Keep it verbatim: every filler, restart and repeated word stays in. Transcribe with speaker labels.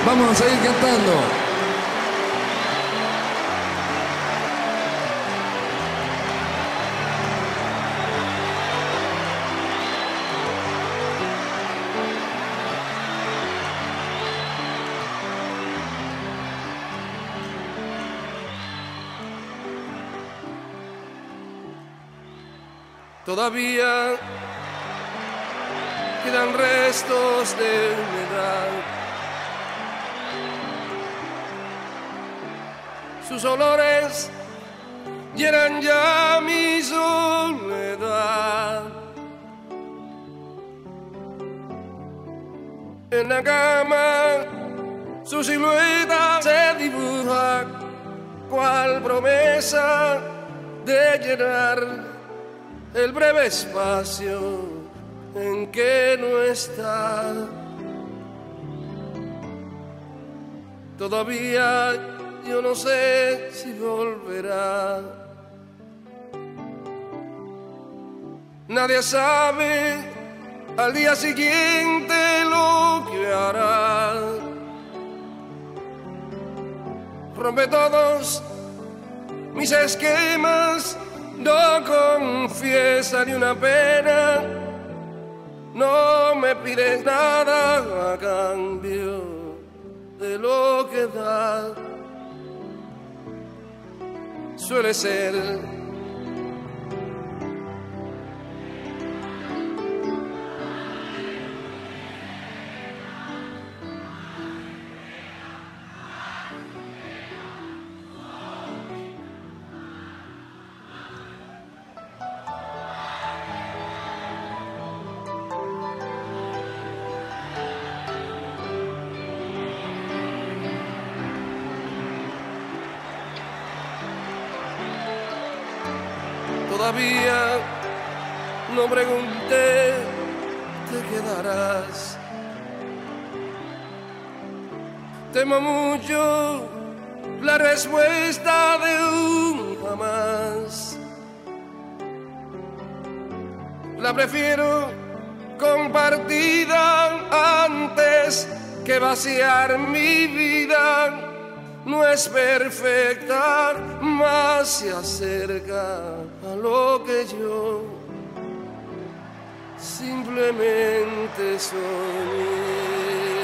Speaker 1: Vamos a seguir cantando.
Speaker 2: Todavía quedan restos de humedad. Sus olores llenan ya mi soledad. En la cama su silueta se dibuja cual promesa de llenar el breve espacio en que no está. Todavía yo no sé si volverá. Nadie sabe al día siguiente lo que hará. Rompe todos mis esquemas, no confiesa ni una pena, no me pides nada a cambio de lo que da. Suele ser todavía no pregunté, te quedarás. Temo mucho la respuesta de un jamás. La prefiero compartida antes que vaciar mi vida. No es perfecta, más se acerca a lo que yo simplemente soñé.